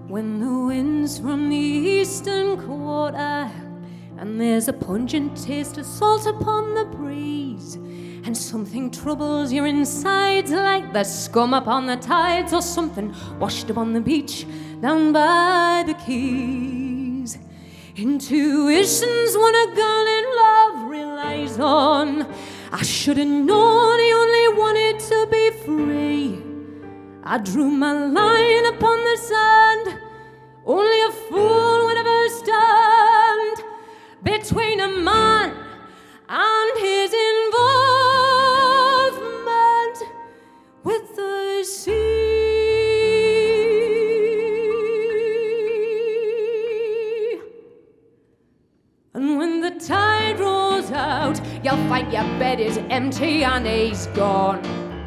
When the wind's from the eastern quarter, and there's a pungent taste of salt upon the breeze, and something troubles your insides like the scum upon the tides, or something washed upon the beach down by the quays. Intuition's what a girl in love relies on. I should have known he only wanted to be free. I drew my line upon the sand. Only a fool would ever stand between a man and his involvement with the sea. And when the tide rolls out, you'll find your bed is empty and he's gone.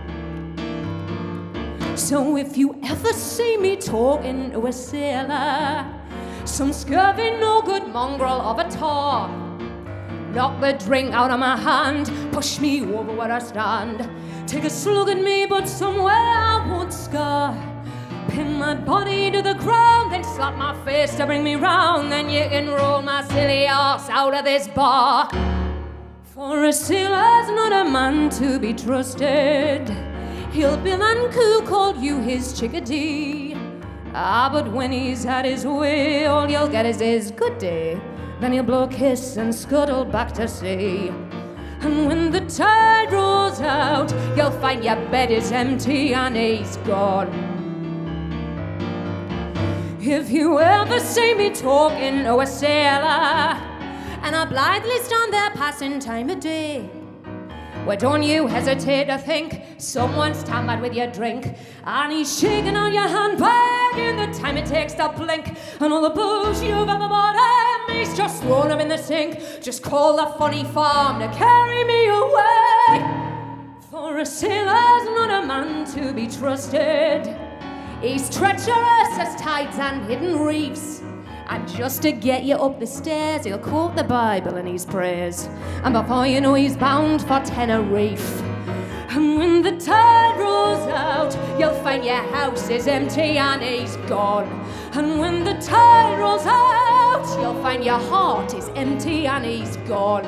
So if you ever see me talking to a sailor, some scurvy no-good mongrel of a tar, knock the drink out of my hand, push me over where I stand, take a slug at me but somewhere I won't scar, pin my body to the ground, then slap my face to bring me round, then you can roll my silly arse out of this bar. For a sailor's not a man to be trusted. He'll bill and coo, call you his chickadee. Ah, but when he's had his way, all you'll get is his good day. Then he'll blow a kiss and scuttle back to sea. And when the tide rolls out, you'll find your bed is empty and he's gone. If you ever see me talking to a sailor, and I blithely stand there passing time of day, well, don't you hesitate to think someone's tampered with your drink, and he's shaking on your handbag in the time it takes to blink, and all the booze you've ever bought him, he's just thrown them in the sink. Just call the funny farm to carry me away. For a sailor's not a man to be trusted. He's treacherous as tides and hidden reefs, and just to get you up the stairs, he'll quote the Bible in his prayers, and before you know he's bound for Tenerife. And when the tide rolls out, you'll find your house is empty and he's gone. And when the tide rolls out, you'll find your heart is empty and he's gone.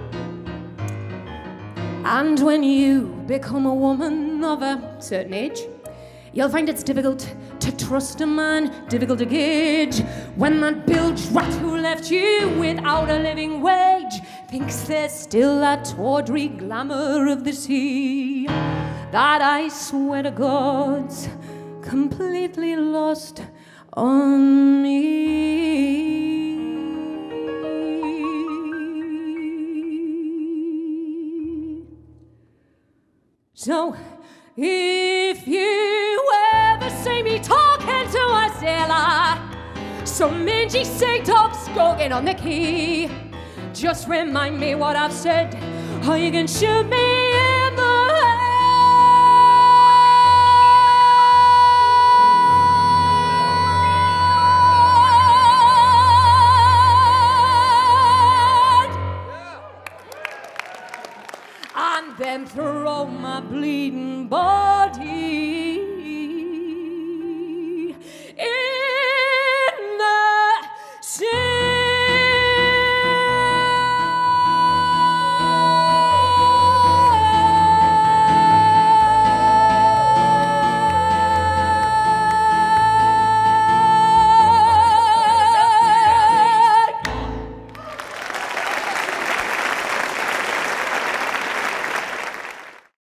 And when you become a woman of a certain age, you'll find it's difficult to trust a man, difficult to gauge when that bilge rat who left you without a living wage thinks there's still that tawdry glamour of the sea that I swear to God's completely lost on me. So if you ever see me talking to a sailor, some mangy sea dog skulking on the quay, just remind me what I've said, or you can shoot me